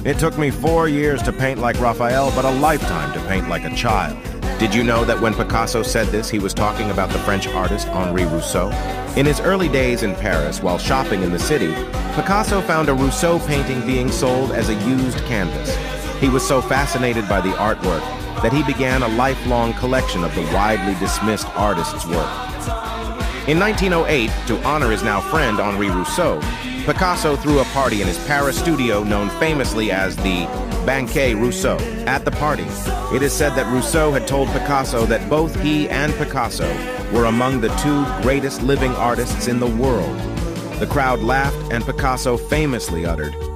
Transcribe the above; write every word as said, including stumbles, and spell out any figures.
It took me four years to paint like Raphael, but a lifetime to paint like a child. Did you know that when Picasso said this, he was talking about the French artist Henri Rousseau? In his early days in Paris, while shopping in the city, Picasso found a Rousseau painting being sold as a used canvas. He was so fascinated by the artwork that he began a lifelong collection of the widely dismissed artist's work. In nineteen oh eight, to honor his now friend Henri Rousseau, Picasso threw a party in his Paris studio known famously as the Banquet Rousseau. At the party, it is said that Rousseau had told Picasso that both he and Picasso were among the two greatest living artists in the world. The crowd laughed, and Picasso famously uttered,